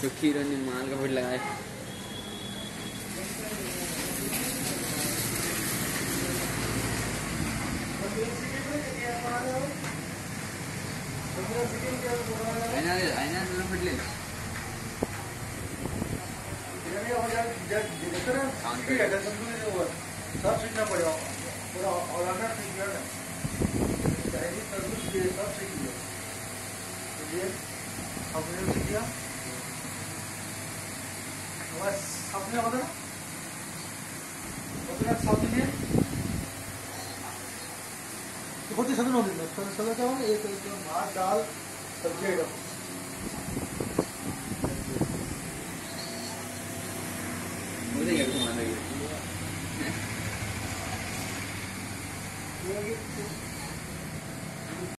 तो खीरों ने माल का फिट लगाए। आईना फिट ले सब सीखना पड़ेगा पूरा ऑलराउंडर सीख गया ना चाइनीज तरबूज ये सब सीख लिया ये हमने सीख लिया बस अपने होता ना अपने साउथ इंडियन तो बहुत ही सदन होती है सदन क्या होगा एक भात दाल सब्जी आइटम मुझे क्या घुमा देगी